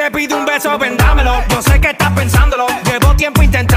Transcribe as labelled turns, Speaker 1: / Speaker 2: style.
Speaker 1: te pide un beso, vendámelo. Yo sé que estás pensándolo. Llevo tiempo intentando